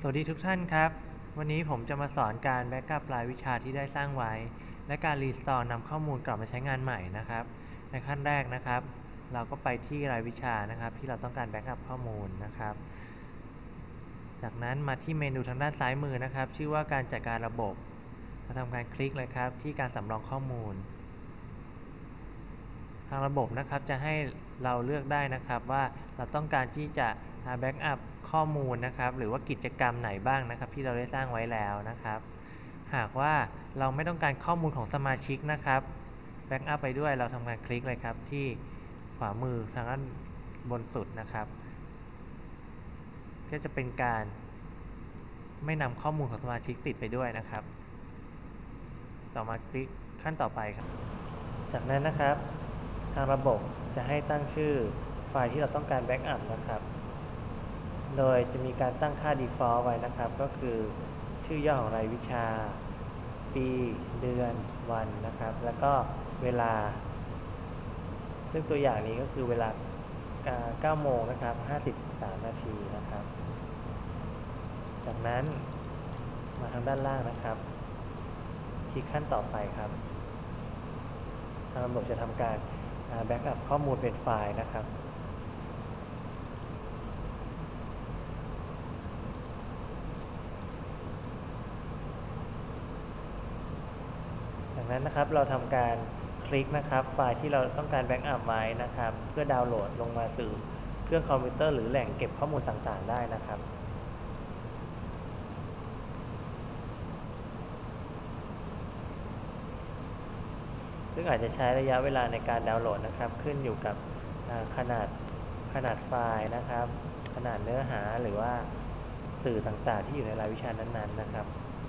วัสดีทุกท่านครับวันนี้ผมจะมาสอนการแบ็กอัพรายวิชาที่ได้สร้างไว้และการรีสตอร์นำข้อมูลกลับมาใช้งานใหม่นะครับในขั้นแรกนะครับเราก็ไปที่รายวิชานะครับที่เราต้องการแบ็กอัพข้อมูลนะครับจากนั้นมาที่เมนูทางด้านซ้ายมือนะครับชื่อว่าการจัดการระบบเราทำการคลิกเลยครับที่การสำรองข้อมูลทางระบบนะครับจะให้เราเลือกได้นะครับว่าเราต้องการที่จะแบ็กอัพข้อมูลนะครับหรือว่ากิจกรรมไหนบ้างนะครับที่เราได้สร้างไว้แล้วนะครับหากว่าเราไม่ต้องการข้อมูลของสมาชิกนะครับแบ็กอัพไปด้วยเราทำการคลิกเลยครับที่ขวามือทางด้านบนสุดนะครับก็จะเป็นการไม่นำข้อมูลของสมาชิกติดไปด้วยนะครับต่อมาคลิกขั้นต่อไปครับจากนั้นนะครับทางระบบจะให้ตั้งชื่อไฟล์ที่เราต้องการแบ็กอัพนะครับโดยจะมีการตั้งค่า default ไว้นะครับก็คือชื่อย่อของรายวิชาปีเดือนวันนะครับแล้วก็เวลาซึ่งตัวอย่างนี้ก็คือเวลา9 โมงนะครับ53 นาทีนะครับจากนั้นมาทางด้านล่างนะครับคลิกขั้นต่อไปครับทางระบบจะทำการแบ็กอัพข้อมูลเป็นไฟล์นะครับจากนั้นนะครับเราทำการคลิกนะครับไฟล์ที่เราต้องการแบ็กอัพไว้นะครับเพื่อดาวน์โหลดลงมาสู่เครื่องคอมพิวเตอร์หรือแหล่งเก็บข้อมูลต่างๆได้นะครับซึ่งอาจจะใช้ระยะเวลาในการดาวน์โหลดนะครับขึ้นอยู่กับขนาดไฟล์นะครับขนาดเนื้อหาหรือว่าสื่อต่างๆที่อยู่ในรายวิชานั้นๆนะครับ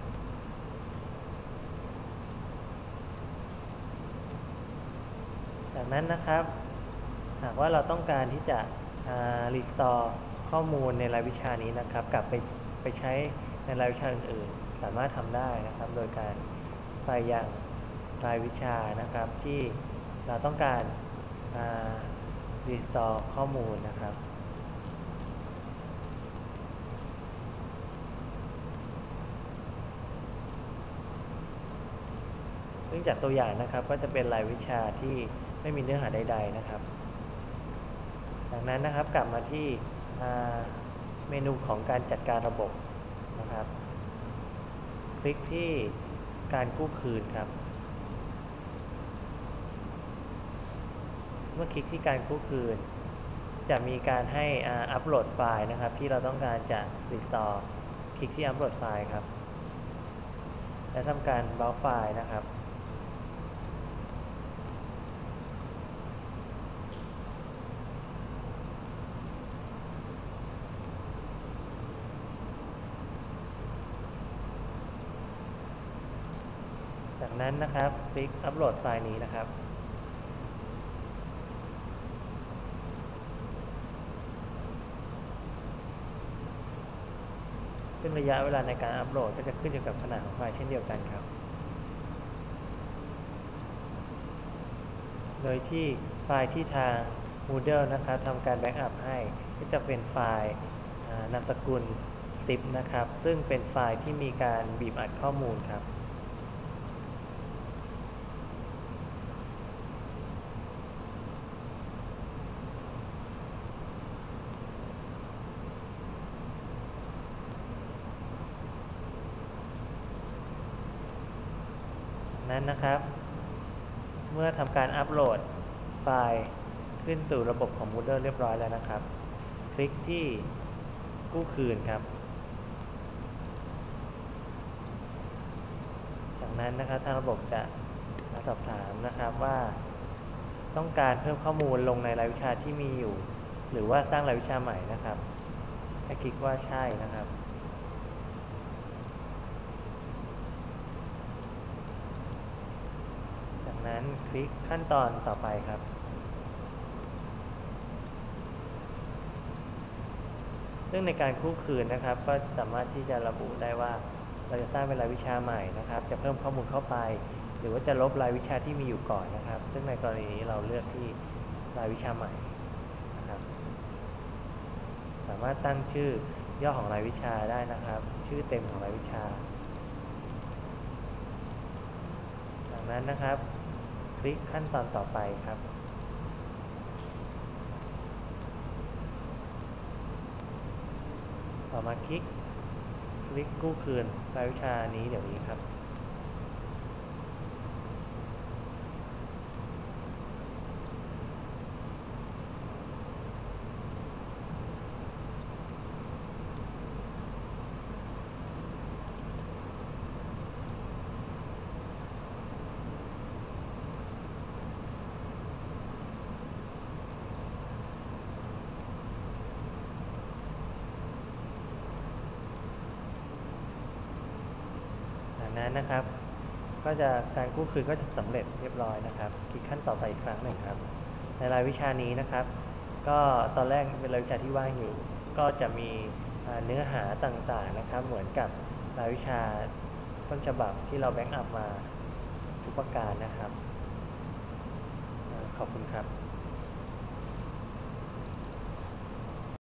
จากนั้นนะครับหากว่าเราต้องการที่จะรีสตอร์ข้อมูลในรายวิชานี้นะครับกลับไปใช้ในรายวิชาอื่นๆสามารถทำได้นะครับโดยการไปยังรายวิชานะครับที่เราต้องการรีสตอร์ข้อมูลนะครับซึ่งจากตัวอย่างนะครับก็จะเป็นรายวิชาที่ไม่มีเนื้อหาใดๆนะครับจากนั้นนะครับกลับมาที่เมนูของการจัดการระบบนะครับคลิกที่การกู้คืนครับเมื่อคลิกที่การกู้คืนจะมีการให้อัปโหลดไฟล์นะครับที่เราต้องการจะรีสตอร์คลิกที่อัปโหลดไฟล์ครับและทำการเบราว์ไฟล์นะครับจากนั้นนะครับคลิกอัปโหลดไฟล์นี้นะครับซึ่งระยะเวลาในการอัปโหลดก็จะขึ้นอยู่กับขนาดของไฟล์เช่นเดียวกันครับโดยที่ไฟล์ที่ทาง Moodle นะครับทำการแบ็กอัพให้ก็จะเป็นไฟล์นามสกุล zip นะครับซึ่งเป็นไฟล์ที่มีการบีบอัดข้อมูลครับนั้นนะครับเมื่อทำการอัปโหลดไฟล์ขึ้นสู่ระบบของ Moodle เรียบร้อยแล้วนะครับคลิกที่กู้คืนครับจากนั้นนะครับทางระบบจะมาสอบถามนะครับว่าต้องการเพิ่มข้อมูลลงในรายวิชาที่มีอยู่หรือว่าสร้างรายวิชาใหม่นะครับให้คลิกว่าใช่นะครับจากนั้นคลิกขั้นตอนต่อไปครับซึ่งในการกู้คืนนะครับก็สามารถที่จะระบุได้ว่าเราจะสร้างเป็นรายวิชาใหม่นะครับจะเพิ่มข้อมูลเข้าไปหรือว่าจะลบรายวิชาที่มีอยู่ก่อนนะครับซึ่งในกรณีนี้เราเลือกที่รายวิชาใหม่นะครับสามารถตั้งชื่อย่อของรายวิชาได้นะครับ ชื่อเต็มของรายวิชา จากนั้นนะครับ คลิกขั้นตอนต่อไปครับ ต่อมาคลิกกู้คืนรายวิชานี้เดี๋ยวนี้ครับ จากนั้นนะครับ ก็จะการกู้คืนก็จะสำเร็จเรียบร้อยนะครับ คลิกขั้นต่อไปอีกครั้งหนึ่งครับ ในรายวิชานี้นะครับ ก็ตอนแรกเป็นรายวิชาที่ว่างอยู่ ก็จะมีเนื้อหาต่างๆนะครับ เหมือนกับรายวิชาต้นฉบับที่เราแบ็กอัพมาทุกประการนะครับ ขอบคุณครับ